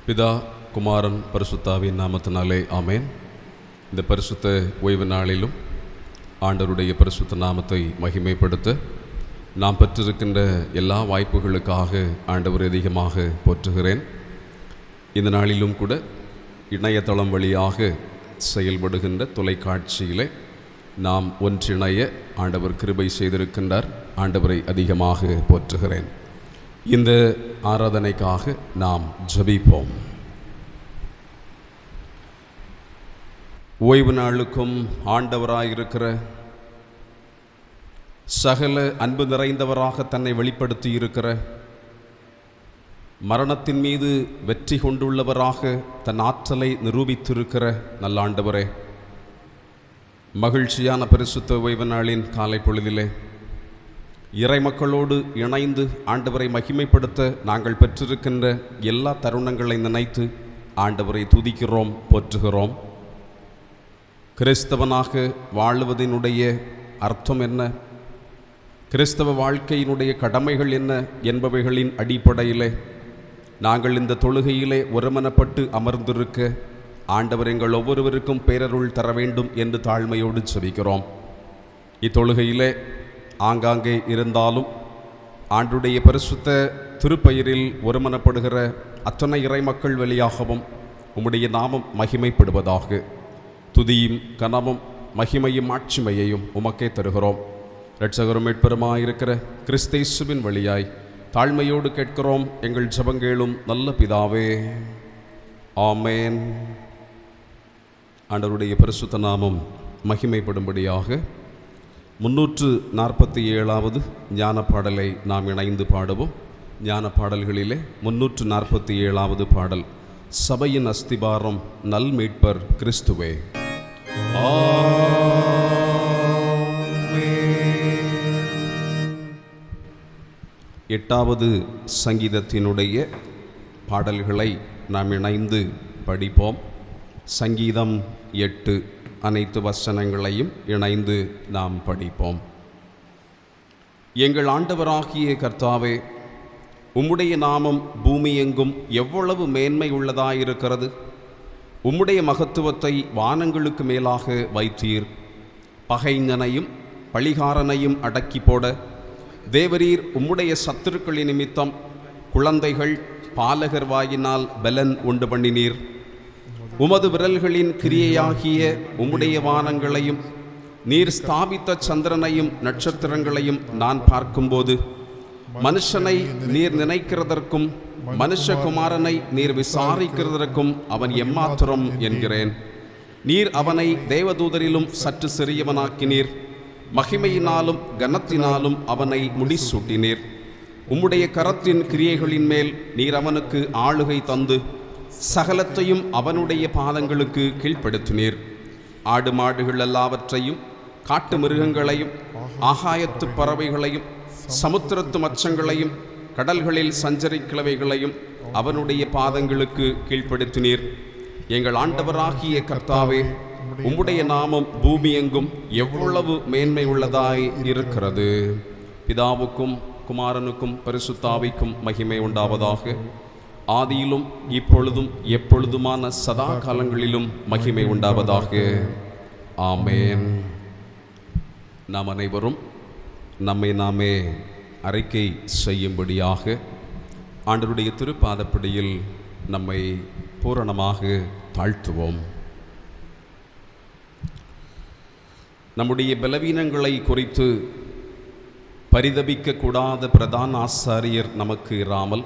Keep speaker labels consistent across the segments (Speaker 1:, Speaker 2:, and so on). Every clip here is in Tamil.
Speaker 1: பிதா குமாரன் பரிசுத்தாவின் நாமத்தினாலே ஆமேன். இந்த பரிசுத்த ஓய்வு நாளிலும் ஆண்டவருடைய பரிசுத்த நாமத்தை மகிமைப்படுத்த நாம் பெற்றிருக்கின்ற எல்லா வாய்ப்புகளுக்காக ஆண்டவர் அதிகமாக போற்றுகிறேன். இந்த நாளிலும் கூட இணையதளம் வழியாக செயல்படுகின்ற தொலைக்காட்சியிலே நாம் ஒன்றிணைய ஆண்டவர் கிருபை செய்திருக்கின்றார். ஆண்டவரை அதிகமாக போற்றுகிறேன். இந்த ஆராதனைக்காக நாம் ஜெபிப்போம். ஓய்வு நாளுக்கும் ஆண்டவராயிருக்கிற சகல அன்பு நிறைந்தவராக தன்னை வெளிப்படுத்தி இருக்கிற, மரணத்தின் மீது வெற்றி கொண்டுள்ளவராக தன் ஆற்றலை நிரூபித்திருக்கிற நல்ல ஆண்டவரே, மகிழ்ச்சியான பரிசுத்த ஓய்வு நாளின் காலை பொழுதிலே இறை மக்களோடு இணைந்து ஆண்டவரை மகிமைப்படுத்த நாங்கள் பெற்றிருக்கின்ற எல்லா தருணங்களை நினைத்து ஆண்டவரை துதிக்கிறோம், போற்றுகிறோம். கிறிஸ்தவனாக வாழுவதனுடைய அர்த்தம் என்ன, கிறிஸ்தவ வாழ்க்கையினுடைய கடமைகள் என்ன என்பவைகளின் அடிப்படையிலே நாங்கள் இந்த தொழுகையிலே ஒருமனப்பட்டு அமர்ந்திருக்க ஆண்டவர் எங்கள் ஒவ்வொருவருக்கும் பேரருள் தர வேண்டும் என்று தாழ்மையோடு ஜெபிக்கிறோம். இத்தொழுகையிலே ஆங்காங்கே இருந்தாலும் ஆண்டுடைய பரிசுத்த திருப்பெயரில் ஒருமனப்படுகிற அத்தனை இறை மக்கள் வழியாகவும் உம்முடைய நாமம் மகிமைப்படுவதாக. துதியும் கனமும் மகிமையும் ஆட்சிமையையும் உமக்கே தருகிறோம். இரட்சகரும் மீட்பெருமாயிருக்கிற கிறிஸ்தேசுவின் வழியாய் தாழ்மையோடு கேட்கிறோம் எங்கள் ஜெபங்கேளும் நல்ல பிதாவே, ஆமேன். ஆண்டவருடைய பரிசுத்த நாமம் மகிமைப்படும்படியாக 347வது ஞான பாடலை நாம் இணைந்து பாடுவோம். ஞான பாடல்களிலே 347வது பாடல், சபையின் அஸ்திபாரம் நல் மீட்பர் கிறிஸ்துவே. எட்டாவது சங்கீதத்தினுடைய பாடல்களை நாம் இணைந்து படிப்போம். சங்கீதம் 8 அனைத்து வசனங்களையும் இணைந்து நாம் படிப்போம். எங்கள் ஆண்டவராகிய கர்த்தாவே, உம்முடைய நாமம் பூமி எங்கும் எவ்வளவு மேன்மை உள்ளதாயிருக்கிறது. உம்முடைய மகத்துவத்தை வானங்களுக்கு மேலாக வைத்தீர். பகைஞனையும் பழிகாரனையும் அடக்கி போட தேவரீர் உம்முடைய சத்துருக்களின் நிமித்தம் குழந்தைகள் பாலகர் வாயினால் பலன் உண்டு பண்ணினீர். உமது விரல்களின் கிரியையாகிய உம்முடைய வானங்களையும் நீர் ஸ்தாபித்த சந்திரனையும் நட்சத்திரங்களையும் நான் பார்க்கும்போது, மனுஷனை நீர் நினைக்கிறதற்கும் மனுஷகுமாரனை நீர் விசாரிக்கிறதற்கும் அவன் எம்மாத்திரம் என்கிறேன். நீர் அவனை தேவதூதரிலும் சற்று சிறியவனாக்கினீர். மகிமையினாலும் கனத்தினாலும் அவனை முடிசூட்டினீர். உம்முடைய கரத்தின் கிரியைகளின் மேல் நீர் அவனுக்கு ஆளுகை தந்து சகலத்தையும் அவனுடைய பாதங்களுக்கு கீழ்ப்படுத்தினீர். ஆடு மாடுகள் எல்லாவற்றையும் காட்டு மிருகங்களையும் ஆகாயத்து பறவைகளையும் சமுத்திரத்து மச்சங்களையும் கடல்களில் சஞ்சரிக்கிறவைகளையும் அவனுடைய பாதங்களுக்கு கீழ்ப்படுத்தினீர். எங்கள் ஆண்டவராகிய கர்த்தாவே, உம்முடைய நாமம் பூமி எங்கும் எவ்வளவு மேன்மை உள்ளதாய் இருக்கிறது. பிதாவுக்கும் குமாரனுக்கும் பரிசுத்தாவிக்கும் மகிமை உண்டாவதாக. ஆதியிலும் இப்பொழுதும் எப்பொழுதுமான சதா காலங்களிலும் மகிமை உண்டாவதாக. ஆமேன். நாம் அனைவரும் நம்மை நாமே அறிக்கை செய்யும்படியாக ஆண்டவருடைய திருப்பாதப்படியில் நம்மை பூரணமாக தாழ்த்துவோம். நம்முடைய பலவீனங்களை குறித்து பரிதபிக்கக்கூடாத பிரதான ஆசாரியர் நமக்கு இராமல்,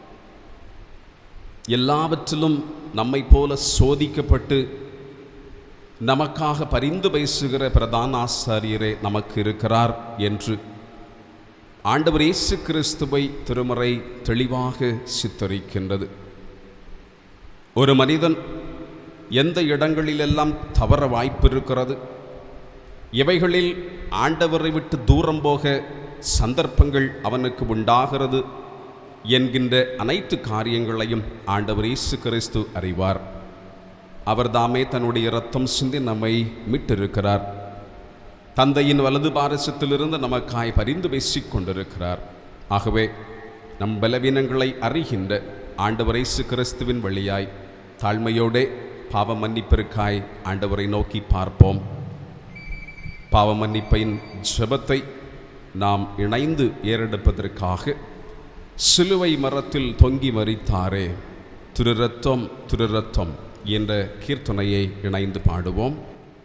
Speaker 1: எல்லாவற்றிலும் நம்மை போல சோதிக்கப்பட்டு நமக்காக பரிந்து பேசுகிற பிரதான ஆசாரியரே நமக்கு இருக்கிறார் என்று ஆண்டவர் இயேசு கிறிஸ்துவை திருமறை தெளிவாக சித்தரிக்கின்றது. ஒரு மனிதன் எந்த இடங்களிலெல்லாம் தவற வாய்ப்பு இருக்கிறது, எவைகளில் ஆண்டவரை விட்டு தூரம் போக சந்தர்ப்பங்கள் அவனுக்கு உண்டாகிறது என்கின்ற அனைத்து காரியங்களையும் ஆண்டவர் இயேசு கிறிஸ்து அறிவார். அவர் தாமே தன்னுடைய இரத்தம் சிந்தி நம்மை மீட்டிருக்கிறார். தந்தையின் வலது பாரசத்திலிருந்து நமக்காய் பரிந்து பேசிக் கொண்டிருக்கிறார். ஆகவே நம் பலவீனங்களை அறிகின்ற ஆண்டவர் இயேசு கிறிஸ்துவின் வழியாய் தாழ்மையோடே பாவ மன்னிப்பிற்காய் ஆண்டவரை நோக்கி பார்ப்போம். பாவ மன்னிப்பின் ஜெபத்தை நாம் இணைந்து ஏறெடுப்பதற்காக சிலுவை மரத்தில் தொங்கி மரித்தாரே திருரத்தம் திருரத்தம் என்ற கீர்த்தனையை இணைந்து பாடுவோம்.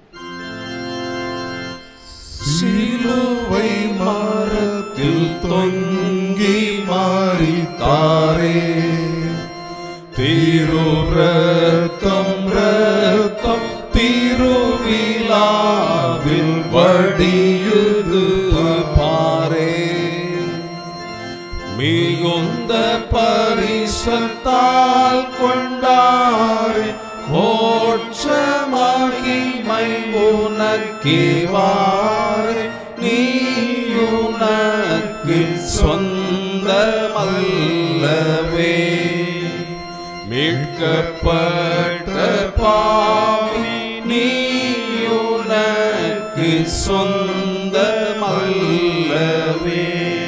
Speaker 2: சிலுவை மரத்தில் தொங்கி மரித்தாரே திருரத்தம் ரத்தம் திருவிழாவில் வடியுது பாரே மிகுந்த பரிசுத்தால் கொண்டாரே மோட்ச மகிமை உனக்கேவாரே நீயுனக்கு சொந்தமல்லவே மீட்கப்பட்ட பாவி நீயுனக்கு சொந்தமல்லவே.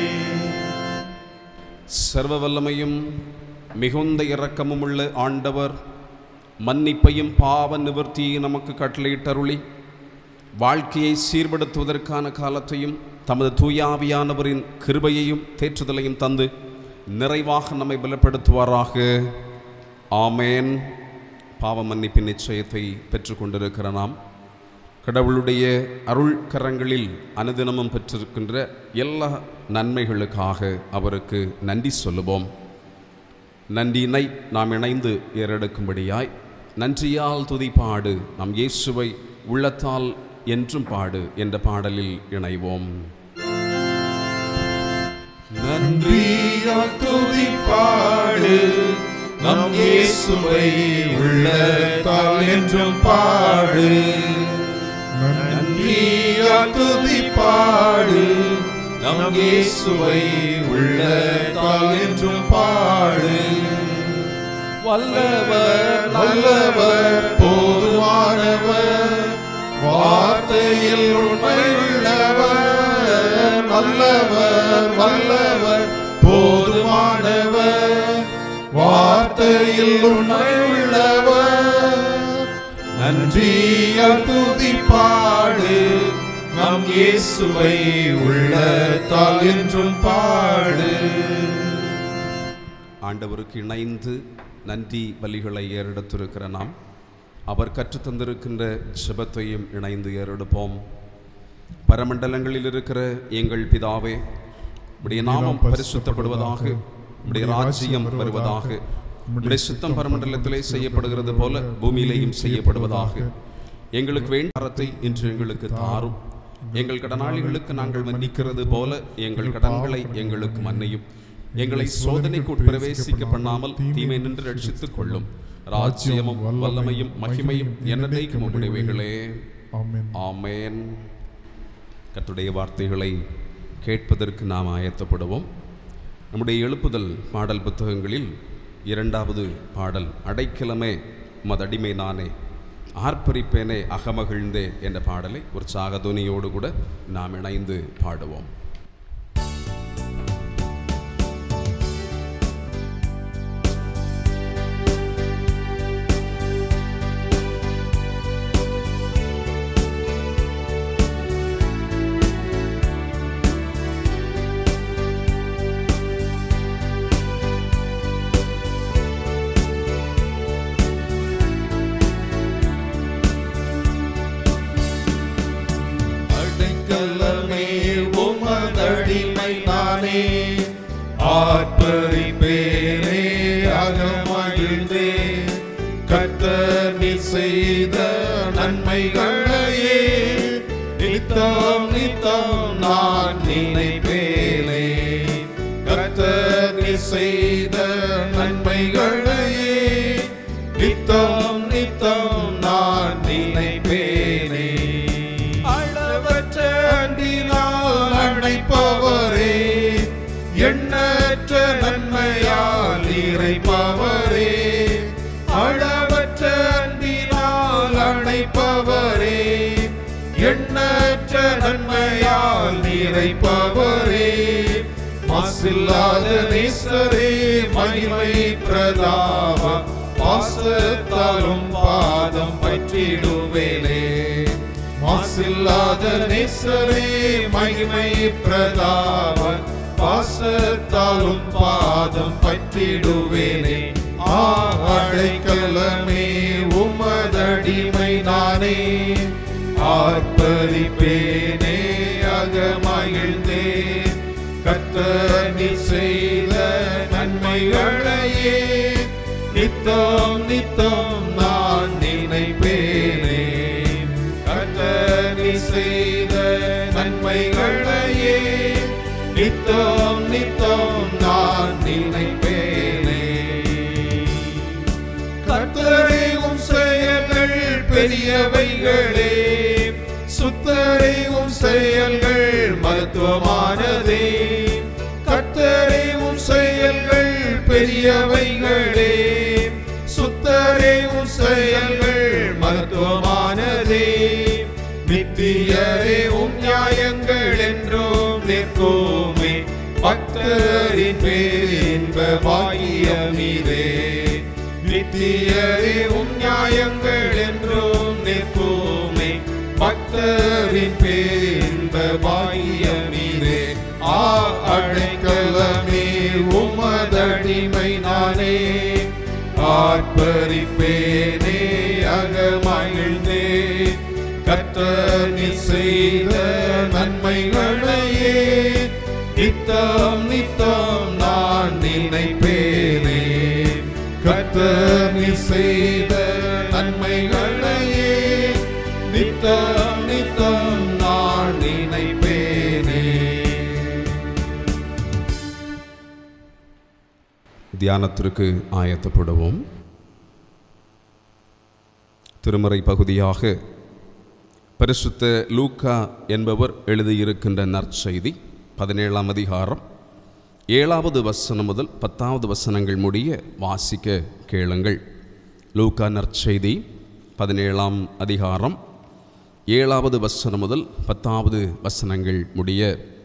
Speaker 1: சர்வ வல்லமையும் மிகுந்த இரக்கமும் உள்ள ஆண்டவர் மன்னிப்பையும் பாவ நிவர்த்தியை நமக்கு கட்டளையிட்டருளி வாழ்க்கையை சீர்படுத்துவதற்கான காலத்தையும் தமது தூயாவியானவரின் கிருபையையும் தேற்றுதலையும் தந்து நிறைவாக நம்மை பலப்படுத்துவாராக. ஆமேன். பாவ மன்னிப்பின் நிச்சயத்தை பெற்றுக்கொண்டிருக்கிற நாம் கடவுளுடைய அருள் கரங்களில் அனுதினமும் பெற்றிருக்கின்ற எல்லா நன்மைகளுக்காக அவருக்கு நன்றி சொல்லுவோம். நன்றியினை நாம் இணைந்து ஏறெடுக்கும்படியாய் நன்றியால் துதிப்பாடு நம் இயேசுவை உள்ளத்தால் என்றும் பாடு என்ற பாடலில் இணைவோம்.
Speaker 2: நன்றியால் துதிப்பாடு நம் இயேசுவை உள்ளத்தால் என்றும் பாடு. நன்றியால் துதிப்பாடு நம் இயேசுவை உள்ளத்தால் என்றும் பாடு. வல்லவர் நல்லவர் போதுமானவர் வார்த்தையில் உண்மையுள்ளவர் நல்லவர் வல்லவர் போதுமானவர் வார்த்தையில் உண்மையுள்ளவர். நன்றியால் துதிப்பாடு நம் இயேசுவை உள்ளத்தால் என்றும் பாடு.
Speaker 1: ஆண்டவருக்கு இணைந்து நன்றி பலிகளை ஏறெடுத்திருக்கிற நாம் அவர் கற்றுத்தந்திருக்கின்ற ஜெபத்தையும் இணைந்து ஏறெடுப்போம். பரமண்டலங்களில் இருக்கிற எங்கள் பிதாவே, உம்முடைய நாமம் பரிசுத்தப்படுவதாக, உம்முடைய ராஜ்யம் வருவதாக, உம்முடைய சித்தம் பரமண்டலத்திலே செய்யப்படுகிறது போல பூமியிலேயும் செய்யப்படுவதாக. எங்களுக்கு வேண்டியதை இன்று எங்களுக்கு தாரும். எங்கள் கடனாளிகளுக்கு நாங்கள் மன்னிக்கிறது போல எங்கள் கடன்களை எங்களுக்கு மன்னியும். எங்களை சோதனைக்கு உட்பிரவேசிக்க பண்ணாமல் தீமை நின்று ரட்சித்துக் கொள்ளும். ராஜ்யமும் வல்லமையும் மகிமையும் என்னைக்கும் உம்முடையவைகளே. ஆமென். கர்த்தருடைய வார்த்தைகளை கேட்பதற்கு நாம் ஆயத்தப்படுவோம். நம்முடைய எழுப்புதல் பாடல் புத்தகங்களில் 2வது பாடல் அடைக்கலமே உமதடிமை நானே ஆர்ப்பரிப்பேனே அகமகிழ்ந்தே என்ற பாடலை உற்சாகதுனியோடு கூட நாம் இணைந்து பாடுவோம்.
Speaker 2: ஆர்ப்பரிப்பேனே அகமகிழ்ந்தே கர்த்தர் நீர் செய்த நன்மைகளையே நித்தம் நித்தம் நான் நினைப்பேனே. கர்த்தர் நீர் செய்த நன்மைகளையே நித்தம் நித்தம் நான் நினைப்பேனே. அளவற்ற அன்பினால் அழைப்பவரே எண்ணற்ற நன்மையால் இறைப்பவரே அளவற்ற அன்பினால் அழைப்பவரே எண்ணற்ற நன்மையால் இறைப்பவரே மாசில்லாத நேசரே மகிமை பிரதாப பாசத்தாலும் பாதம் பற்றிடுவேனே. மாசில்லாத நேசரே மகிமை பிரதாப பாசத்தாலும் பாதம் பற்றிடுவேனே. அடைக்கலமே உமதடிமை நானே, ஆர்ப்பரிப்பேனே அகமகிழ்ந்தே. கர்த்தர் நீர் செய்த நன்மைகளையே நித்தம் நித்தம் நான் நினைப்பேனே. கர்த்தர் நீர் செய்த நன்மைகளையே நித்தம் நித்தம் நான் நினைப்பேனே. கர்த்தரே உம் செயல்கள் பெரியவைகளே, சுத்தரே உம் செயல்கள் மகத்துவமானதே. கர்த்தரே உம் செயல்கள் பெரியவைகளே, சுத்தரே உம் செயல்கள் மகத்துவமானதே. நித்தியரே உம் நியாயங்கள் என்றும் நிற்குமே, பக்தரின் பேரின்ப பாக்கியம் இதே. நித்தியரே உம் நியாயங்கள் என்றும் நிற்குமே, பக்தரின் பேரின்ப பாக்கியம் இதே. அடைக்கலமே உமதடிமை நானே, ஆர்ப்பரிப்பேனே அகமகிழ்ந்தே. கர்த்தர் நீர் செய்த நன்மைகளையே நித்தம் நித்தம் நான் நினைப்பேனே. கர்த்தர் நீர் செய்த நன்மைகளையே நித்தம் நித்தம் நான் நினைப்பேனே.
Speaker 1: தியானத்திற்கு ஆயத்தப்படுவோம். திருமறை பகுதியாக பரிசுத்த லூக்கா என்பவர் எழுதியிருக்கின்ற நற்செய்தி 17ஆம் அதிகாரம் 7வது வசனம் முதல் 10வது வசனங்கள் முடிய வாசிக்க கேளுங்கள். லூக்கா நற்செய்தி 17ஆம் அதிகாரம் 7வது வசனம் முதல் 10வது வசனங்கள் முடிய.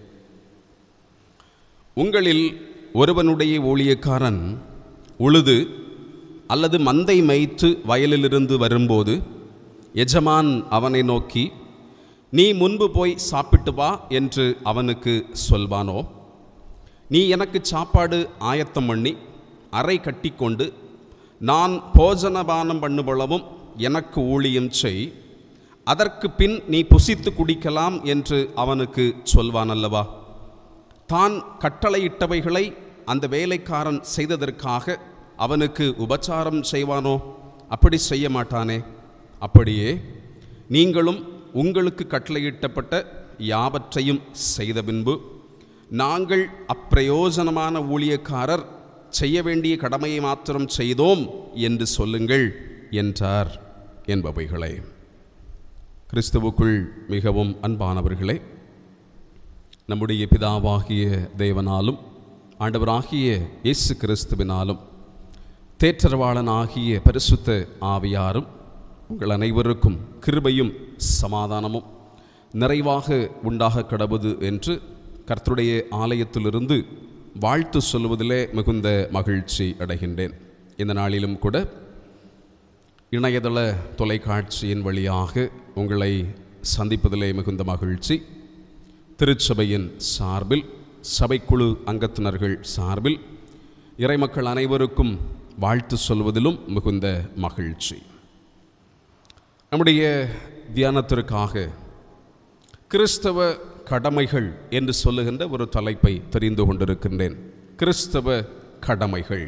Speaker 1: உங்களில் ஒருவனுடைய ஊழியக்காரன் உழுது அல்லது மந்தை மேய்த்து வயலிலிருந்து வரும்போது எஜமான் அவனை நோக்கி, நீ முன்பு போய் சாப்பிட்டு வா என்று அவனுக்கு சொல்வானோ? நீ எனக்கு சாப்பாடு ஆயத்தம் பண்ணி அறை கட்டிக்கொண்டு நான் போஜனபானம் பண்ணுபொழுதும் எனக்கு ஊழியம் செய், அதற்கு பின் நீ புசித்து குடிக்கலாம் என்று அவனுக்கு சொல்வான் அல்லவா? தான் கட்டளையிட்டவைகளை அந்த வேலைக்காரன் செய்ததற்காக அவனுக்கு உபச்சாரம் செய்வானோ? அப்படி செய்ய மாட்டானே. அப்படியே நீங்களும் உங்களுக்கு கட்டளையிட்டப்பட்ட யாவற்றையும் செய்த பின்பு, நாங்கள் அப்பிரயோஜனமான ஊழியக்காரர், செய்ய வேண்டிய கடமையை மாத்திரம் செய்தோம் என்று சொல்லுங்கள் என்றார் என்பவைகளே. கிறிஸ்துவுக்குள் மிகவும் அன்பானவர்களே, நம்முடைய பிதாவாகிய தேவனாலும் ஆண்டவராகிய இயேசு கிறிஸ்துவினாலும் தேற்றரவாளனாகிய பரிசுத்த ஆவியாரும் உங்கள் அனைவருக்கும் கிருபையும் சமாதானமும் நிறைவாக உண்டாக கடவுது என்று கர்த்தருடைய ஆலயத்திலிருந்து வாழ்த்து சொல்வதிலே மிகுந்த மகிழ்ச்சி அடைகின்றேன். இந்த நாளிலும் கூட இணையதள தொலைக்காட்சியின் வழியாக உங்களை சந்திப்பதிலே மிகுந்த மகிழ்ச்சி. திருச்சபையின் சார்பில், சபைக்குழு அங்கத்தினர்கள் சார்பில் இறைமக்கள் அனைவருக்கும் வாழ்த்து சொல்வதிலும் மிகுந்த மகிழ்ச்சி. நம்முடைய தியானத்திற்காக கிறிஸ்தவ கடமைகள் என்று சொல்லுகின்ற ஒரு தலைப்பை தெரிந்து கொண்டிருக்கின்றேன். கிறிஸ்தவ கடமைகள்.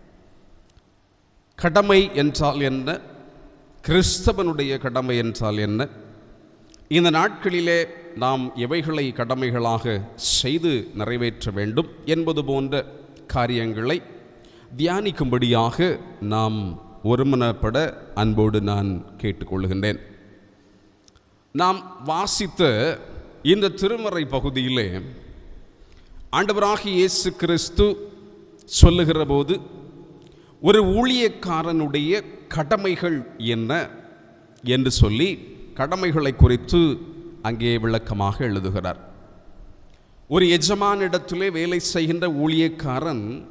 Speaker 1: கடமை என்றால் என்ன? கிறிஸ்தவனுடைய கடமை என்றால் என்ன? இந்த நாட்களிலே நாம் எவைகளை கடமைகளாக செய்து நிறைவேற்ற வேண்டும் என்பது போன்ற காரியங்களை தியானிக்கும்படியாக நாம் ஒருமனப்பட அன்போடு நான் கேட்டுக்கொள்கின்றேன். நாம் வாசித்த இந்த திருமறை பகுதியிலே ஆண்டவராகிய இயேசு கிறிஸ்து சொல்லுகிற போது ஒரு ஊழியக்காரனுடைய கடமைகள் என்ன என்று சொல்லி கடமைகளை குறித்து அங்கே விளக்கமாக எழுதுகிறார். ஒரு எஜமானிடத்திலே வேலை செய்கின்ற ஊழியக்காரன்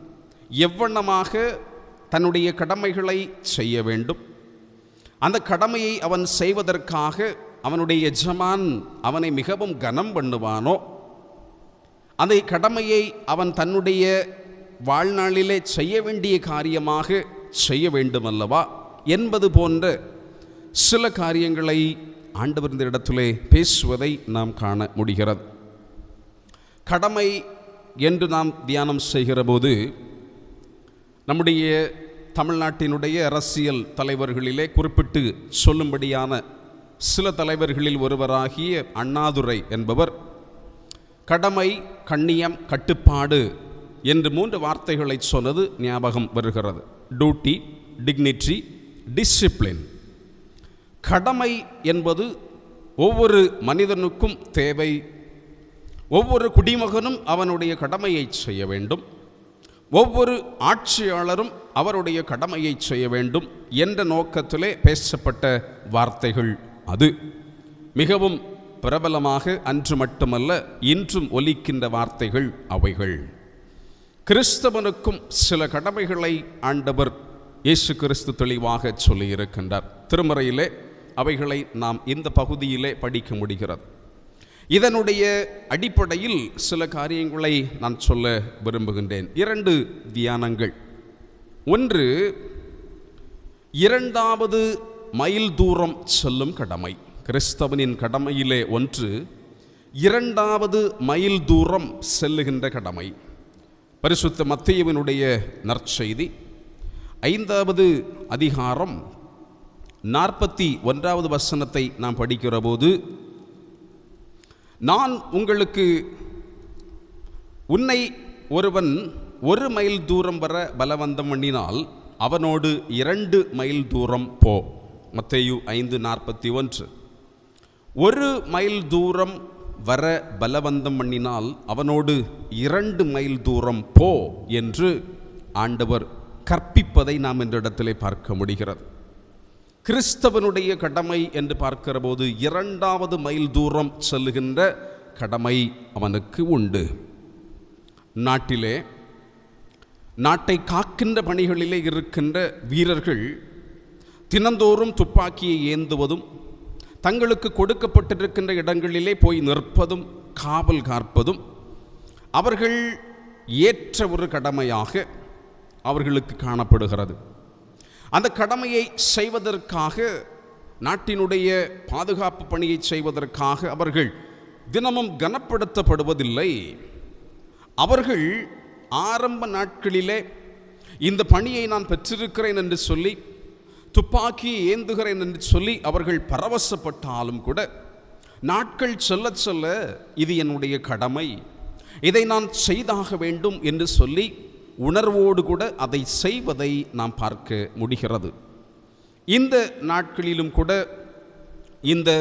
Speaker 1: எவ்வண்ணமாக தன்னுடைய கடமைகளை செய்ய வேண்டும், அந்த கடமையை அவன் செய்வதற்காக அவனுடைய எஜமான் அவனை மிகவும் கனம் பண்ணுவானோ, அந்த கடமையை அவன் தன்னுடைய வாழ்நாளிலே செய்ய வேண்டிய காரியமாக செய்ய வேண்டுமல்லவா என்பது போன்ற சில காரியங்களை ஆண்டவர் இந்த இடத்திலே பேசுவதை நாம் காண முடிகிறது. கடமை என்று நாம் தியானம் செய்கிற போது நம்முடைய தமிழ்நாட்டினுடைய அரசியல் தலைவர்களிலே குறிப்பிட்டு சொல்லும்படியான சில தலைவர்களில் ஒருவராகிய அண்ணாதுரை என்பவர் கடமை, கண்ணியம், கட்டுப்பாடு என்று 3 வார்த்தைகளை சொன்னது ஞாபகம் வருகிறது. Duty, dignity, discipline. கடமை என்பது ஒவ்வொரு மனிதனுக்கும் தேவை. ஒவ்வொரு குடிமகனும் அவனுடைய கடமையை செய்ய வேண்டும். ஒவ்வொரு ஆட்சியாளரும் அவருடைய கடமையை செய்ய வேண்டும் என்ற நோக்கத்திலே பேசப்பட்ட வார்த்தைகள் அது. மிகவும் பிரபலமாக அன்று மட்டுமல்ல இன்றும் ஒலிக்கின்ற வார்த்தைகள் அவைகள். கிறிஸ்தவனுக்கும் சில கடமைகளை ஆண்டவர் இயேசு கிறிஸ்து தெளிவாக சொல்லியிருக்கின்றார். திருமறையிலே அவைகளை நாம் இந்த பகுதியிலே படிக்க முடிகிறது. இதனுடைய அடிப்படையில் சில காரியங்களை நான் சொல்ல விரும்புகின்றேன். 2 தியானங்கள். ஒன்று, 2வது மைல் தூரம் செல்லும் கடமை. கிறிஸ்தவனின் கடமையிலே ஒன்று 2வது மைல் தூரம் செல்லுகின்ற கடமை. பரிசுத்த மத்தேயுவினுடைய நற்செய்தி 5வது அதிகாரம் 41வது வசனத்தை நாம் படிக்கிற போது, நான் உங்களுக்கு உன்னை ஒருவன் 1 மைல் தூரம் வர பலவந்தம் பண்ணினால் அவனோடு 2 மைல் தூரம் போ. மத்தேயு 5:41. 1 மைல் தூரம் வர பலவந்தம் பண்ணினால் அவனோடு 2 மைல் தூரம் போ என்று ஆண்டவர் கற்பிப்பதை நாம் இந்த இடத்திலே பார்க்க முடிகிறது. கிறிஸ்தவனுடைய கடமை என்று பார்க்கிற போது 2வது மைல் தூரம் செல்லுகின்ற கடமை அவனுக்கு உண்டு. நாட்டை காக்கின்ற பணிகளிலே இருக்கின்ற வீரர்கள் தினந்தோறும் துப்பாக்கியை ஏந்துவதும், தங்களுக்கு கொடுக்கப்பட்டிருக்கின்ற இடங்களிலே போய் நிற்பதும், காவல் காப்பதும் அவர்கள் ஏற்ற ஒரு கடமையாக அவர்களுக்கு காணப்படுகிறது. அந்த கடமையை செய்வதற்காக, நாட்டினுடைய பாதுகாப்பு பணியை செய்வதற்காக அவர்கள் தினமும் கனப்படுத்தப்படுவதில்லை. அவர்கள் ஆரம்ப நாட்களிலே இந்த பணியை நான் பெற்றிருக்கிறேன் என்று சொல்லி, துப்பாக்கியை ஏந்துகிறேன் என்று சொல்லி அவர்கள் பரவசப்பட்டாலும் கூட, நாட்கள் செல்ல செல்ல இது என்னுடைய கடமை, இதை நான் செய்தாக வேண்டும் என்று சொல்லி உணர்வோடு கூட அதை செய்வதை நாம் பார்க்க முடிகிறது. இந்த நாட்களிலும் கூட இந்த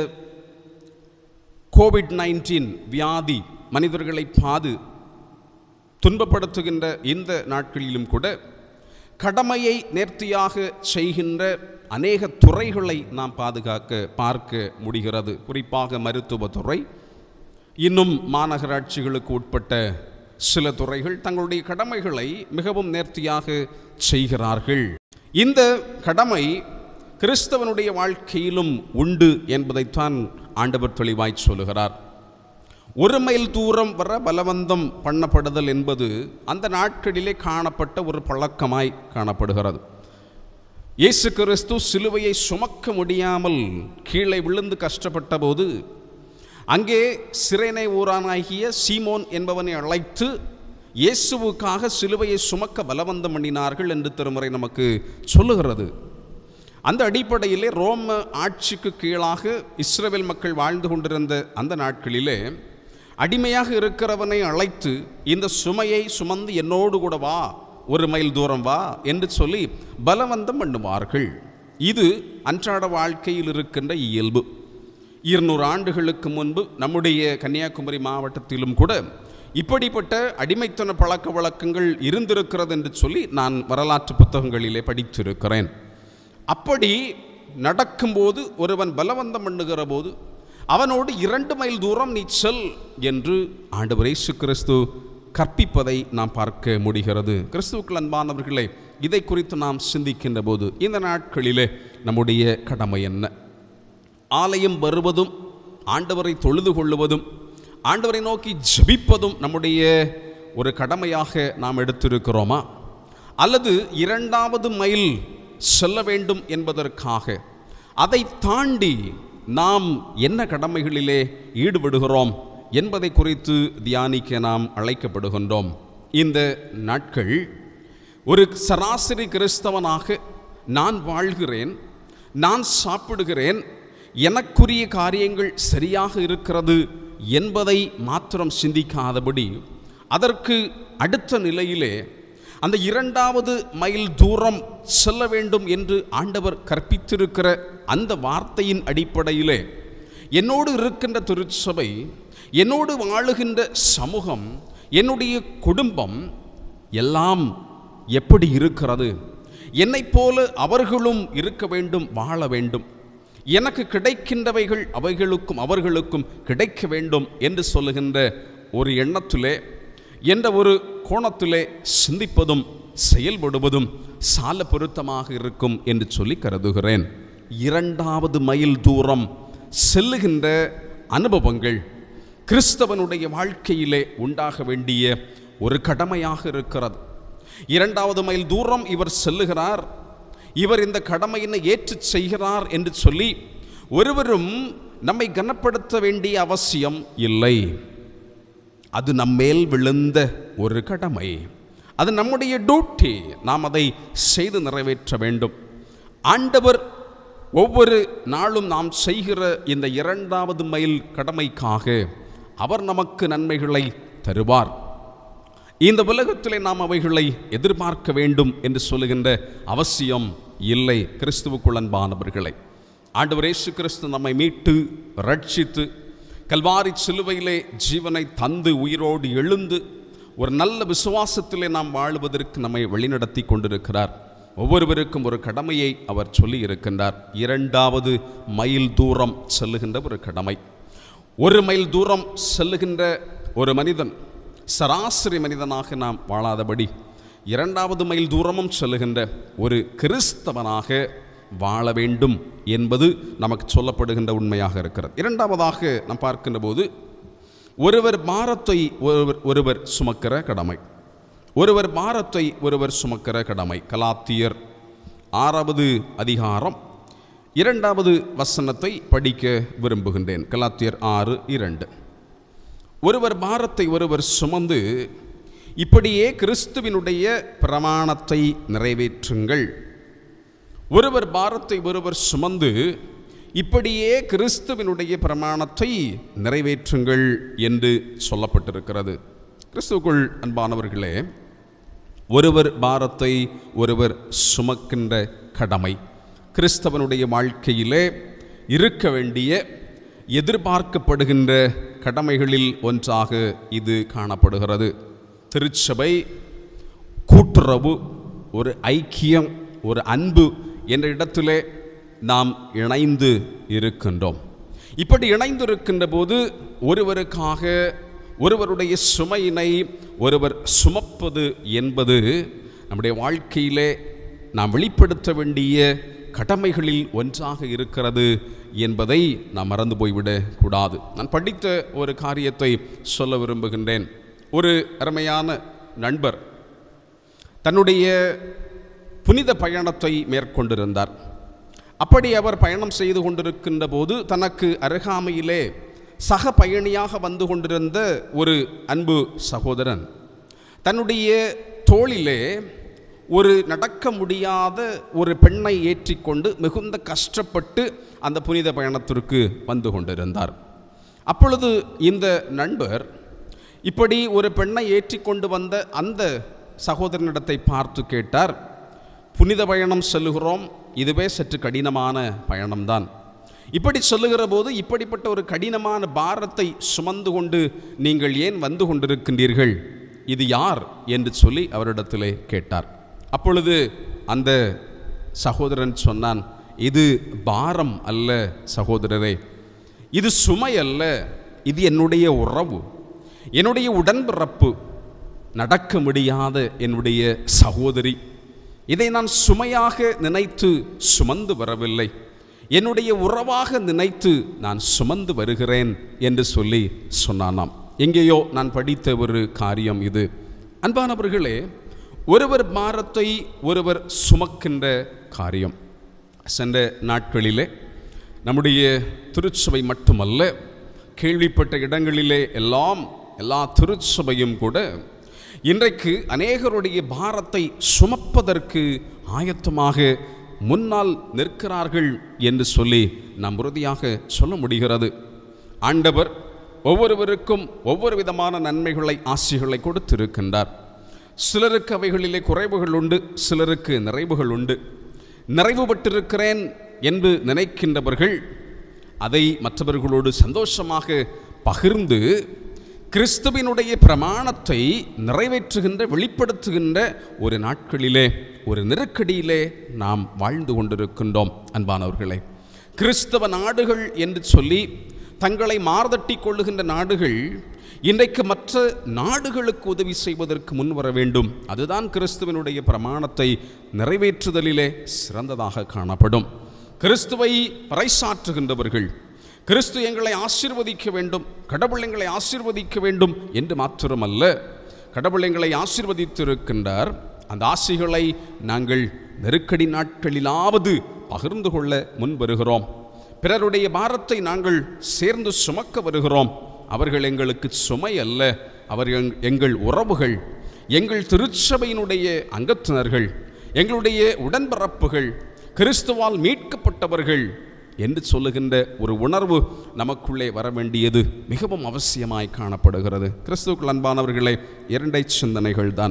Speaker 1: COVID-19 வியாதி மனிதர்களை துன்பப்படுத்துகின்ற இந்த நாட்களிலும் கூட கடமையை நேர்த்தியாக செய்கின்ற அநேக துறைகளை நாம் பார்க்க முடிகிறது. குறிப்பாக மருத்துவத்துறை, இன்னும் மாநகராட்சிகளுக்கு உட்பட்ட சில துறைகள் தங்களுடைய கடமைகளை மிகவும் நேர்த்தியாக செய்கிறார்கள். இந்த கடமை கிறிஸ்தவனுடைய வாழ்க்கையிலும் உண்டு என்பதைத்தான் ஆண்டவர் தெளிவாய் சொல்லுகிறார். 1 மைல் தூரம் வர பலவந்தம் பண்ணப்படுதல் என்பது அந்த நாட்களிலே காணப்பட்ட ஒரு பழக்கமாய் காணப்படுகிறது. இயேசு கிறிஸ்து சிலுவையை சுமக்க முடியாமல் கீழே விழுந்து கஷ்டப்பட்ட போது அங்கே சிரேனே ஊரானாகிய சீமோன் என்பவனை அழைத்து இயேசுவுக்காக சிலுவையை சுமக்க பலவந்தம் பண்ணினார்கள் என்று திருமறை நமக்கு சொல்லுகிறது. அந்த அடிப்படையிலே ரோம ஆட்சிக்கு கீழாக இஸ்ரவேல் மக்கள் வாழ்ந்து கொண்டிருந்த அந்த நாட்களிலே அடிமையாக இருக்கிறவனை அழைத்து இந்த சுமையை சுமந்து என்னோடு கூட வா, 1 மைல் தூரம் வா என்று சொல்லி பலவந்தம் பண்ணுவார்கள். இது அன்றாட வாழ்க்கையில் இருக்கின்ற இயல்பு. 200 ஆண்டுகளுக்கு முன்பு நம்முடைய கன்னியாகுமரி மாவட்டத்திலும் கூட இப்படிப்பட்ட அடிமைத்தன பழக்க வழக்கங்கள் இருந்திருக்கிறது என்று சொல்லி நான் வரலாற்று புத்தகங்களிலே படித்திருக்கிறேன். அப்படி நடக்கும்போது ஒருவன் பலவந்தம் பண்ணுகிற போது அவனோடு 2 மைல் தூரம் நீ செல் என்று ஆண்டவர் இயேசு கிறிஸ்து கற்பிப்பதை நாம் பார்க்க முடிகிறது. கிறிஸ்துவுக்குள் அன்பானவர்களே, இதை குறித்து நாம் சிந்திக்கின்ற போது இந்த நாட்களிலே நம்முடைய கடமை என்ன? ஆலயம் வருவதும், ஆண்டவரை தொழுது கொள்ளுவதும், ஆண்டவரை நோக்கி ஜெபிப்பதும் நம்முடைய ஒரு கடமையாக நாம் எடுத்திருக்கிறோமா? அல்லது 2வது மைல் செல்ல வேண்டும் என்பதற்காக அதை தாண்டி நாம் என்ன கடமைகளிலே ஈடுபடுகிறோம் என்பதை குறித்து தியானிக்க நாம் அழைக்கப்படுகின்றோம். இந்த நாட்கள் ஒரு சராசரி கிறிஸ்தவனாக நான் வாழ்கிறேன், நான் சாப்பிடுகிறேன், எனக்குரிய காரியங்கள் சரியாக இருக்கிறது என்பதை மாத்திரம் சிந்திக்காதபடி, அதற்கு அடுத்த நிலையிலே அந்த 2வது மைல் தூரம் செல்ல வேண்டும் என்று ஆண்டவர் கற்பித்திருக்கிற அந்த வார்த்தையின் அடிப்படையிலே என்னோடு இருக்கின்ற திருச்சபை, என்னோடு வாழுகின்ற சமூகம், என்னுடைய குடும்பம் எல்லாம் எப்படி இருக்கிறது? என்னைப் போல அவர்களும் இருக்க வேண்டும், வாழ வேண்டும். எனக்கு கிடைக்கின்றவைகள் அவர்களுக்கும் கிடைக்க வேண்டும் என்று சொல்லுகின்ற ஒரு எண்ணத்திலே, என்ற ஒரு கோணத்திலே சிந்திப்பதும் செயல்படுவதும் சால பொருத்தமாக இருக்கும் என்று சொல்லி கருதுகிறேன். 2வது மைல் தூரம் செல்லுகின்ற அனுபவங்கள் கிறிஸ்தவனுடைய வாழ்க்கையிலே உண்டாக வேண்டிய ஒரு கடமையாக இருக்கிறது. 2வது மைல் தூரம் இவர் செல்லுகிறார், இவர் இந்த கடமையினை ஏற்று செய்கிறார் என்று சொல்லி ஒருவரும் நம்மை கனப்படுத்த வேண்டிய அவசியம் இல்லை. அது நம்மேல் விழுந்த ஒரு கடமை, அது நம்முடைய டியூட்டி. நாம் அதை செய்து நிறைவேற்ற வேண்டும். ஆண்டவர் ஒவ்வொரு நாளும் நாம் செய்கிற இந்த 2வது மைல் கடமைக்காக அவர் நமக்கு நன்மைகளை தருவார். இந்த உலகத்திலே நாம் அவைகளை எதிர்பார்க்க வேண்டும் என்று சொல்லுகின்ற அவசியம் இல்லை. கிறிஸ்துவுக்குள் அன்பானவர்களே, ஆண்டவர் இயேசு கிறிஸ்து நம்மை மீட்டு ரட்சித்து கல்வாரி சிலுவையிலே ஜீவனை தந்து உயிரோடு எழுந்து ஒரு நல்ல விசுவாசத்திலே நாம் வாழுவதற்கு நம்மை வழிநடத்தி கொண்டிருக்கிறார். ஒவ்வொருவருக்கும் ஒரு கடமையை அவர் சொல்லி இருக்கின்றார். 2வது மைல் தூரம் செல்லுகின்ற ஒரு கடமை. 1 மைல் தூரம் செல்லுகின்ற ஒரு மனிதன் சராசரி மனிதனாக நாம் வாழாதபடி 2வது மைல் தூரமும் செல்லுகின்ற ஒரு கிறிஸ்தவனாக வாழ வேண்டும் என்பது நமக்கு சொல்லப்படுகின்ற உண்மையாக இருக்கிறது. 2வதாக நாம் பார்க்கின்ற போது, ஒருவர் பாரத்தை ஒருவர் சுமக்கிற கடமை. ஒருவர் பாரத்தை ஒருவர் சுமக்கிற கடமை. கலாத்தியர் 6வது அதிகாரம் 2வது வசனத்தை படிக்க விரும்புகின்றேன். கலாத்தியர் 6:2. ஒருவர் பாரத்தை ஒருவர் சுமந்து இப்படியே கிறிஸ்துவினுடைய பிரமாணத்தை நிறைவேற்றுங்கள். ஒருவர் பாரத்தை ஒருவர் சுமந்து இப்படியே கிறிஸ்துவினுடைய பிரமாணத்தை நிறைவேற்றுங்கள் என்று சொல்லப்பட்டிருக்கிறது. கிறிஸ்துவுக்குள் அன்பானவர்களே, ஒருவர் பாரத்தை ஒருவர் சுமக்கின்ற கடமை கிறிஸ்தவனுடைய வாழ்க்கையிலே இருக்க வேண்டிய எதிர்பார்க்கப்படுகின்ற கடமைகளில் ஒன்றாக இது காணப்படுகிறது. திருச்சபை கூட்டுறவு, ஒரு ஐக்கியம், ஒரு அன்பு என்ற இடத்திலே நாம் இணைந்து இருக்கின்றோம். இப்படி இணைந்திருக்கின்ற போது ஒருவருக்காக ஒருவருடைய சுமையினை ஒருவர் சுமப்பது என்பது நம்முடைய வாழ்க்கையிலே நாம் வெளிப்படுத்த வேண்டிய கடமைகளில் ஒன்றாக இருக்கிறது என்பதை நாம் மறந்து போய்விடக்கூடாது. நான் படித்த ஒரு காரியத்தை சொல்ல விரும்புகின்றேன். ஒரு அருமையான நண்பர் தன்னுடைய புனித பயணத்தை மேற்கொண்டிருந்தார். அப்படி அவர் பயணம் செய்து கொண்டிருக்கின்ற போது தனக்கு அருகாமையிலே சக பயணியாக வந்து கொண்டிருந்த ஒரு அன்பு சகோதரன் தன்னுடைய தோளிலே ஒரு நடக்க முடியாத ஒரு பெண்ணை ஏற்றிக்கொண்டு மிகுந்த கஷ்டப்பட்டு அந்த புனித பயணத்திற்கு வந்து கொண்டிருந்தார். அப்பொழுது இந்த நண்பர் இப்படி ஒரு பெண்ணை ஏற்றிக்கொண்டு வந்த அந்த சகோதரனிடத்தை பார்த்து கேட்டார், புனித பயணம் செல்லுகிறோம், இதுவே சற்று கடினமான பயணம்தான். இப்படி சொல்லுகிற போது இப்படிப்பட்ட ஒரு கடினமான பாரத்தை சுமந்து கொண்டு நீங்கள் ஏன் வந்து கொண்டிருக்கின்றீர்கள், இது யார் என்று சொல்லி அவரிடத்திலே கேட்டார். அப்பொழுது அந்த சகோதரன் சொன்னான், இது பாரம் அல்ல சகோதரரே, இது சுமை அல்ல, இது என்னுடைய உறவு, என்னுடைய உடன்பிறப்பு, நடக்க முடியாத என்னுடைய சகோதரி, இதை நான் சுமையாக நினைத்து சுமந்து வரவில்லை, என்னுடைய உறவாக நினைத்து நான் சுமந்து வருகிறேன் என்று சொல்லி சொன்னானாம். எங்கேயோ நான் படித்த ஒரு காரியம் இது. அன்பானவர்களே, ஒருவர் பாரத்தை ஒருவர் சுமக்கின்ற காரியம். சென்ற நாட்களிலே நம்முடைய திருச்சபை மட்டுமல்ல, கேள்விப்பட்ட இடங்களிலே எல்லா திருச்சபையும் கூட இன்றைக்கு அநேகருடைய பாரத்தை சுமப்பதற்கு ஆயத்தமாக முன்னால் நிற்கிறார்கள் என்று சொல்லி நாம் உறுதியாக சொல்ல முடிகிறது. ஆண்டவர் ஒவ்வொருவருக்கும் ஒவ்வொரு விதமான நன்மைகளை, ஆசிகளை கொடுத்திருக்கின்றார். சிலருக்கு அவைகளிலே குறைவுகள் உண்டு, சிலருக்கு நிறைவுகள் உண்டு. நிறைவு பெற்றிருக்கிறேன் என்று நினைக்கின்றவர்கள் அதை மற்றவர்களோடு சந்தோஷமாக பகிர்ந்து கிறிஸ்துவினுடைய பிரமாணத்தை நிறைவேற்றுகின்ற, வெளிப்படுத்துகின்ற ஒரு நாட்களிலே, ஒரு நெருக்கடியிலே நாம் வாழ்ந்து கொண்டிருக்கின்றோம். அன்பானவர்களே, கிறிஸ்தவ நாடுகள் என்று சொல்லி தங்களை மார்தட்டி கொள்ளுகின்ற நாடுகள் இன்றைக்கு மற்ற நாடுகளுக்கு உதவி செய்வதற்கு முன் வர வேண்டும். அதுதான் கிறிஸ்துவனுடைய பிரமாணத்தை நிறைவேற்றுதலிலே சிறந்ததாக காணப்படும். கிறிஸ்துவை பறைசாற்றுகின்றவர்கள், கிறிஸ்து எங்களை ஆசீர்வதிக்க வேண்டும், கடவுள் எங்களை ஆசீர்வதிக்க வேண்டும் என்று மாத்திரமல்ல, கடவுள் எங்களை ஆசீர்வதித்திருக்கின்றார். அந்த ஆசைகளை நாங்கள் நெருக்கடி நாட்களிலாவது பகிர்ந்து கொள்ள முன் வருகிறோம். பிறருடைய பாரத்தை நாங்கள் சேர்ந்து சுமக்க வருகிறோம். அவர்கள் எங்களுக்கு சுமை அல்ல, அவர்கள் எங்கள் உறவுகள், எங்கள் திருச்சபையினுடைய அங்கத்தினர்கள், எங்களுடைய உடன்பிறப்புகள், கிறிஸ்துவால் மீட்கப்பட்டவர்கள் என்று சொல்லுகின்ற ஒரு உணர்வு நமக்குள்ளே வர வேண்டியது மிகவும் அவசியமாய் காணப்படுகிறது. கிறிஸ்துவுக்குள் அன்பானவர்களே, 2 சிந்தனைகள் தான்.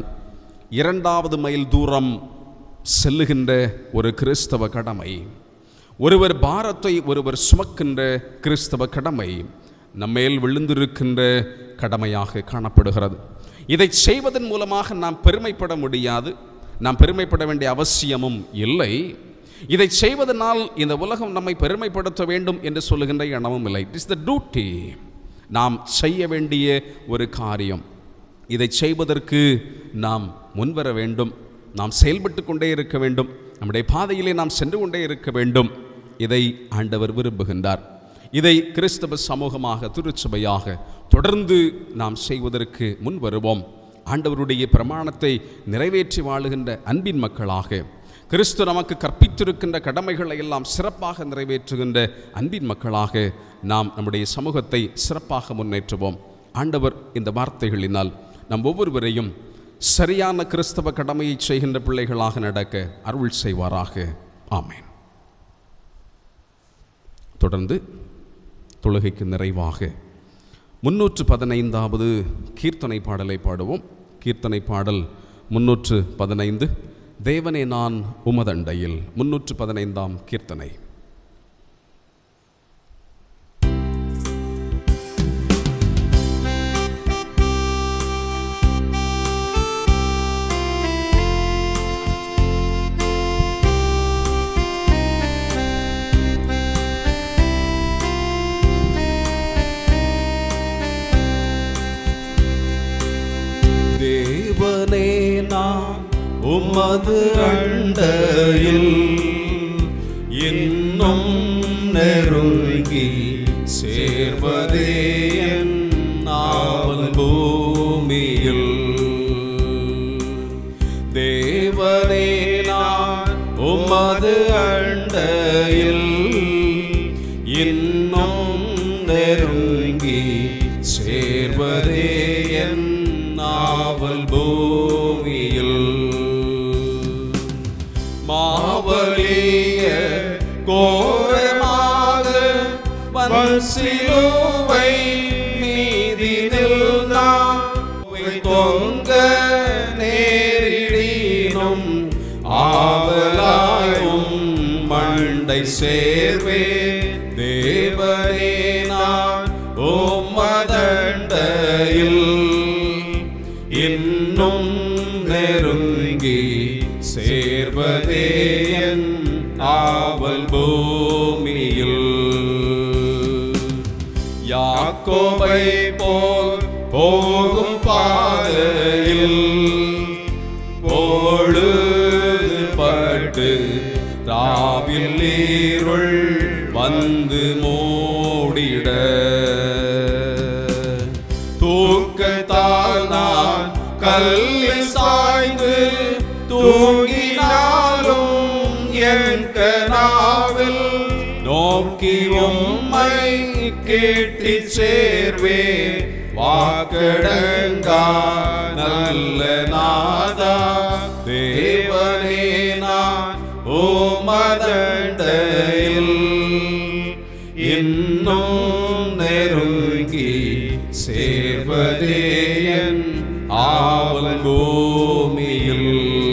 Speaker 1: 2வது மைல் தூரம் செல்லுகின்ற ஒரு கிறிஸ்தவ கடமை, ஒருவர் பாரத்தை ஒருவர் சுமக்கின்ற கிறிஸ்தவ கடமை நம்மேல் விழுந்திருக்கின்ற கடமையாக காணப்படுகிறது. இதை செய்வதன் மூலமாக நாம் பெருமைப்பட முடியாது, நாம் பெருமைப்பட வேண்டிய அவசியமும் இல்லை. இதை செய்வதனால் இந்த உலகம் நம்மை பெருமைப்படுத்த வேண்டும் என்று சொல்லுகின்ற எண்ணமும் இல்லை. இட் இஸ் த டியூட்டி, நாம் செய்ய வேண்டிய ஒரு காரியம். இதை செய்வதற்கு நாம் முன்வர வேண்டும், நாம் செயல்பட்டு கொண்டே இருக்க வேண்டும், நம்முடைய பாதையிலே நாம் சென்று கொண்டே இருக்க வேண்டும். இதை ஆண்டவர் விரும்புகின்றார். இதை கிறிஸ்தவ சமூகமாக, திருச்சபையாக தொடர்ந்து நாம் செய்வதற்கு முன் வருவோம். ஆண்டவருடைய பிரமாணத்தை நிறைவேற்றி வாழுகின்ற அன்பின் மக்களாக, கிறிஸ்து நமக்கு கற்பித்திருக்கின்ற கடமைகளை எல்லாம் சிறப்பாக நிறைவேற்றுகின்ற அன்பின் மக்களாக நாம் நம்முடைய சமூகத்தை சிறப்பாக முன்னேற்றுவோம். ஆண்டவர் இந்த வார்த்தைகளினால் நம் ஒவ்வொருவரையும் சரியான கிறிஸ்தவ கடமையை செய்கின்ற பிள்ளைகளாக நடக்க அருள் செய்வாராக. ஆமேன். தொடர்ந்து தொழுகைக்கு நிறைவாக 315வது கீர்த்தனை பாடலை பாடுவோம். கீர்த்தனை பாடல் 315, தேவனே நான் உமதண்டையில். 315ஆம் கீர்த்தனை.
Speaker 2: தேவனே நான் உமது அண்டையில் இன்னும் நெருங்கி சேர்வதே என் நாவல் பூமியில். தேவனே நான் உமது அண்டையில் இன்னும் நெருங்கி சேர்வதே என் நாவல் பூமியில். மாவலிய கோரமாக சிலுவை மீதினில் நான் தொங்க நேரிடினும் ஆவலாயும் மண்டை சேர்வே. தேவனே நான் உமதண்டையில் இன்னும் நெருங்கி சேர்வதே என் ஆவல் பூமியில். யாக்கோபை போல் போகும் பாதையில் வாழ்வில் இருள் வந்து மூடிட தூக்கத்தால் நான் கல்லில் சாய்ந்து தூங்கினாலும் என் கனாவில் நோக்கி உம்மை கேட்டிச் சேர்வே வாக்கடங்கா நல்ல நாதா தேவனே நான் உமதண்டையில் இன்னும் நெருங்கி சேர்வதே என் ஆவல் பூமியில்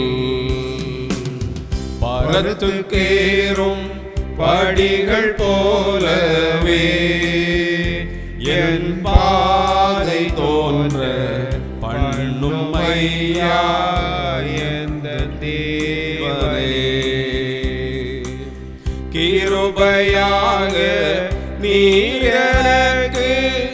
Speaker 2: பரத்துக்கேறும் படிகள் போலவே என் பாதை தோன்ற பண்ணும் ஐயா எந்த தேவனே கிருபையாக நீர் எனக்கு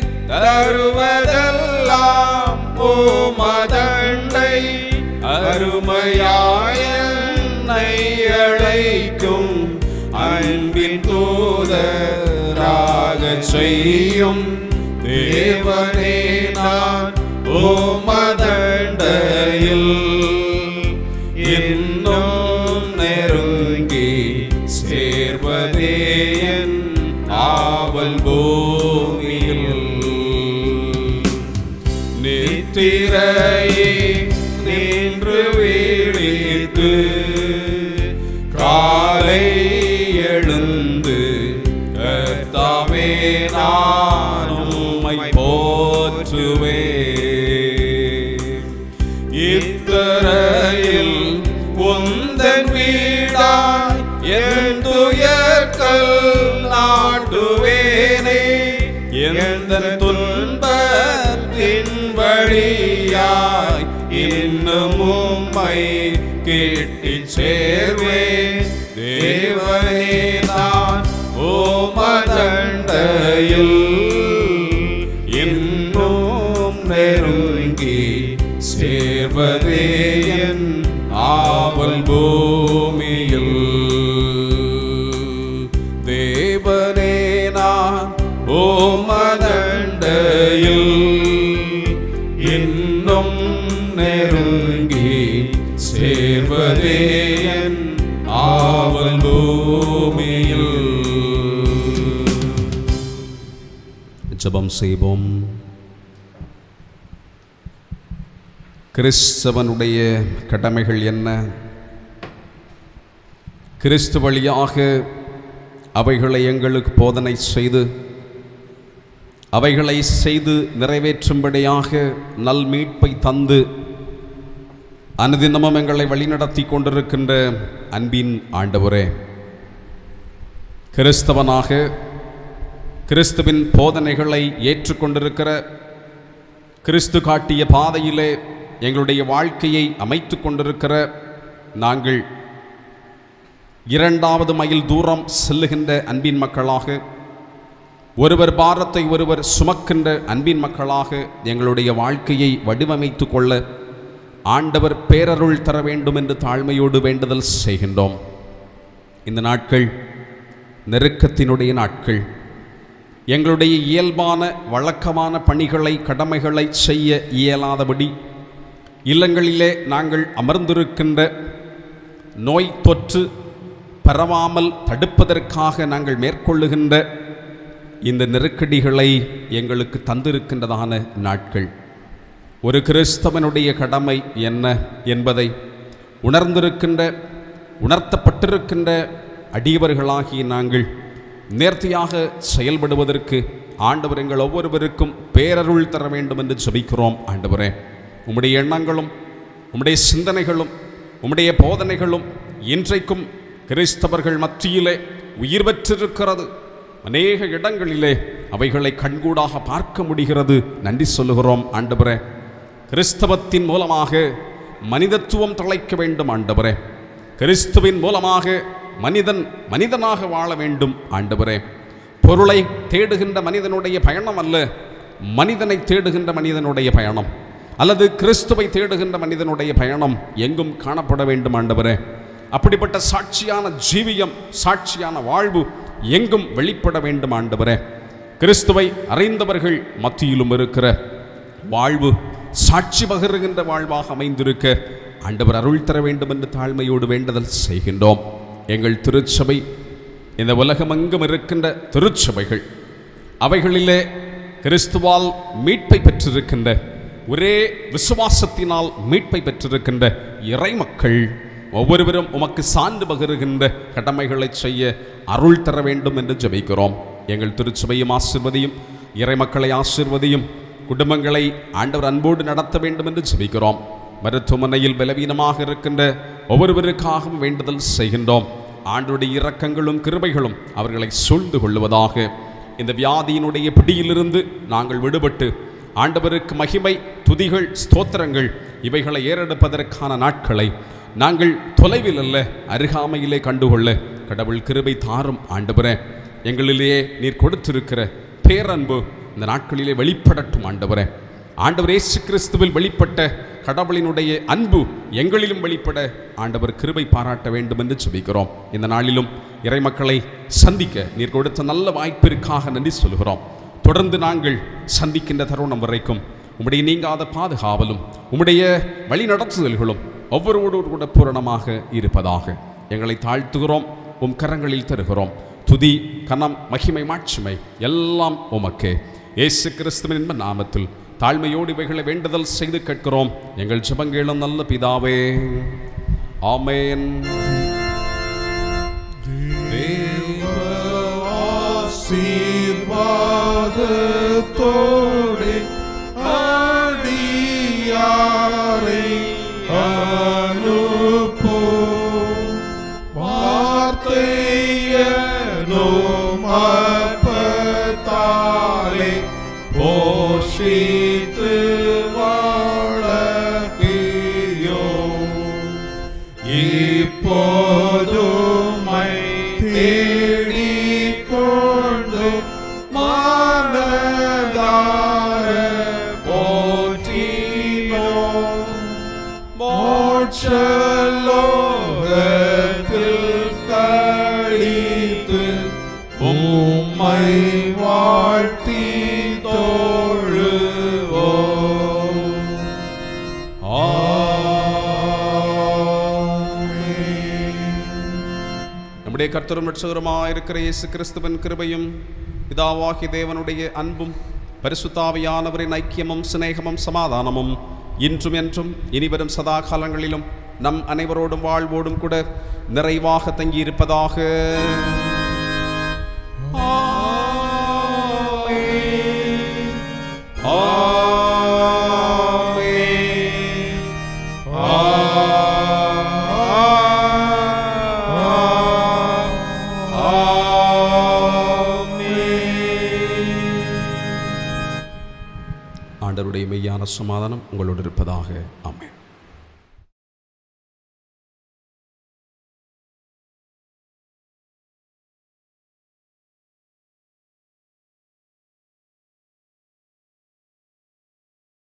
Speaker 2: தருவதெல்லாம் உமதண்டை அருமையாய என்னை அழைக்கும் அன்பின் தூதராக செய்யும் தேவனே நான் உமதண்டையில் இன்னும் நெருங்கி சேர்வதே என் ஆவல் பூமியில் நித்திரையே நின்று விழித்து காலை எழுந்து கர்த்தாவே நான் உம்மை போற்றுவேன் இத்தரையில் உந்தன் வீடாய் என் துயர்கள் நாட்டுவேனே எந்த துன்பத்தின் வழியாய் இன்னும் உம்மை கேட்டிச் சேர்வேன் தேவனே நான் உமதண்டையில் இன்னும் நெருங்கி சேர்வதே என் ஆவல் பூமியில் தேவனே நான் உமதண்டையில் இன்னும் நெருங்கி சேர்வதே என் ஆவல் பூமியில்.
Speaker 1: ஜெபம் செய்வோம். கிறிஸ்தவனுடைய கடமைகள் என்ன? கிறிஸ்து வழியாக அவைகளை எங்களுக்கு போதனை செய்து அவைகளை செய்து நிறைவேற்றும்படியாக நல் மீட்பை தந்து அனுதினமும் எங்களை வழிநடத்தி கொண்டிருக்கின்ற அன்பின் ஆண்டவரே, கிறிஸ்தவனாக கிறிஸ்துவின் போதனைகளை ஏற்றுக்கொண்டிருக்கிற, கிறிஸ்து காட்டிய பாதையிலே எங்களுடைய வாழ்க்கையை அமைத்து கொண்டிருக்கிற நாங்கள் இரண்டாவது மைல் தூரம் செல்லுகின்ற அன்பின் மக்களாக, ஒருவர் பாரத்தை ஒருவர் சுமக்கின்ற அன்பின் மக்களாக எங்களுடைய வாழ்க்கையை வடிவமைத்து கொள்ள ஆண்டவர் பேரருள் தர வேண்டும் என்று தாழ்மையோடு வேண்டுதல் செய்கின்றோம். இந்த நாட்கள் நெருக்கத்தினுடைய நாட்கள். எங்களுடைய இயல்பான வழக்கமான பணிகளை கடமைகளை செய்ய இயலாதபடி இல்லங்களிலே நாங்கள் அமர்ந்திருக்கின்ற நோய் தொற்று பரவாமல் தடுப்பதற்காக நாங்கள் மேற்கொள்ளுகின்ற இந்த நெருக்கடிகளை எங்களுக்கு தந்திருக்கின்றதான நாட்கள். ஒரு கிறிஸ்தவனுடைய கடமை என்ன என்பதை உணர்த்தப்பட்டிருக்கின்ற அடியவர்களாகிய நாங்கள் நேர்த்தியாக செயல்படுவதற்கு ஆண்டவர் எங்கள் ஒவ்வொருவருக்கும் பேரருள் தர வேண்டும் என்று ஜெபிக்கிறோம். ஆண்டவரே, உம்முடைய எண்ணங்களும் உம்முடைய சிந்தனைகளும் உம்முடைய போதனைகளும் இன்றைக்கும் கிறிஸ்தவர்கள் மத்தியிலே உயிர் பெற்றிருக்கிறது. அநேக இடங்களிலே அவைகளை கண்கூடாக பார்க்க முடிகிறது. நன்றி சொல்லுகிறோம் ஆண்டவரே. கிறிஸ்தவத்தின் மூலமாக மனிதத்துவம் தழைக்க வேண்டும் ஆண்டவரே. கிறிஸ்துவின் மூலமாக மனிதனாக வாழ வேண்டும் ஆண்டவரே. பொருளை தேடுகின்ற மனிதனுடைய பயணம் அல்ல, மனிதனை தேடுகின்ற மனிதனுடைய பயணம், அல்லது கிறிஸ்துவை தேடுகின்ற மனிதனுடைய பயணம் எங்கும் காணப்பட வேண்டும் ஆண்டவரே. அப்படிப்பட்ட சாட்சியான ஜீவியம், சாட்சியான வாழ்வு எங்கும் வெளிப்பட வேண்டும் ஆண்டவரே. கிறிஸ்துவை அறிந்தவர்கள் மத்தியிலும் இருக்கிற வாழ்வு சாட்சி பகிர்கின்ற வாழ்வாக அமைந்திருக்க ஆண்டவர் அருள் தர வேண்டும் என்று தாழ்மையோடு வேண்டுதல் செய்கின்றோம். எங்கள் திருச்சபை, இந்த உலகமெங்கும் இருக்கின்ற திருச்சபைகள், அவைகளிலே கிறிஸ்துவால் மீட்பை பெற்றிருக்கின்ற, ஒரே விசுவாசத்தினால் மீட்பை பெற்றிருக்கின்ற இறைமக்கள் ஒவ்வொருவரும் உமக்கு சான்று பகிர்கின்ற கடமைகளை செய்ய அருள் தர வேண்டும் என்று ஜெபிக்கிறோம். எங்கள் திருச்சபையும் ஆசீர்வதியும், இறைமக்களை ஆசீர்வதியும், குடும்பங்களை ஆண்டவர் அன்போடு நடத்த வேண்டும் என்று ஜெபிக்கிறோம். மருத்துவமனையில் பலவீனமாக இருக்கின்ற ஒவ்வொருவருக்காகவும் வேண்டுதல் செய்கின்றோம். ஆண்டவருடைய இரக்கங்களும் கிருபைகளும் அவர்களை சூழ்ந்து கொள்ளுவதாக. இந்த வியாதியினுடைய பிடியிலிருந்து நாங்கள் விடுபட்டு ஆண்டவருக்கு மகிமை, துதிகள், ஸ்தோத்திரங்கள் இவைகளை ஏறெடுப்பதற்கான நாட்களை நாங்கள் தொலைவில் அல்ல, அருகாமையிலே கண்டுகொள்ள கடவுள் கிருபை தாரும் ஆண்டவரே. எங்களிலேயே நீர் கொடுத்திருக்கிற பேரன்பு இந்த நாட்களிலே வெளிப்படட்டும் ஆண்டவரே. ஆண்டவர் இயேசு கிறிஸ்துவில் வெளிப்பட்ட கடவுளினுடைய அன்பு எங்களிலும் வெளிப்பட ஆண்டவர் கிருபை பாராட்ட வேண்டும் என்று ஜெபிக்கிறோம். இந்த நாளிலும் இறைமக்களை சந்திக்க நீர் கொடுத்த நல்ல வாய்ப்பிற்காக நன்றி சொல்கிறோம். தொடர்ந்து நாங்கள் சந்திக்கின்ற தருணம் வரைக்கும் உம்முடைய நீங்காத பாதுகாவலும் உம்முடைய வழிநடத்துதல்களும் ஒவ்வொருவரோடு கூட பூரணமாக இருப்பதாக எங்களை தாழ்த்துகிறோம். உம் கரங்களில் தருகிறோம். துதி, கனம், மகிமை, மாட்சிமை எல்லாம் உமக்கே. இயேசு கிறிஸ்துவின் நாமத்தில் தாழ்மையோடு இவைகளை வேண்டுதல் செய்து கேட்கிறோம் எங்கள் ஜெபங்களும் நல்ல பிதாவே, ஆமென்.
Speaker 2: ஆசீர்வாதத்தோடு அடியாரை அனுப்பும், வார்த்தையனும் அப்பத்தாலே போஷித்து வளர்ப்பியோம். இப்போதுமை தேடிக் கொண்டு மனதார போற்றினோம். மோட்சலோகத்தில் கழித்து உம்மை வாழ்த்தி தொழுவோம்.
Speaker 1: நம்முடைய கர்த்தரும் இரட்சகருமாய் இருக்கிற இயேசு கிறிஸ்துவின் கிருபையும் பிதாவாகிய தேவனுடைய அன்பும் பரிசுத்தாவியானவரின் ஐக்கியமும் சிநேகமும் சமாதானமும் இன்றும் என்றும் இனிவரும் சதா காலங்களிலும் நம் அனைவரோடும் வாழ்வோடும் கூட நிறைவாக தங்கியிருப்பதாக. ஆண்டவருடைய மெய்யான சமாதானம் உங்களோடு இருப்பதாக.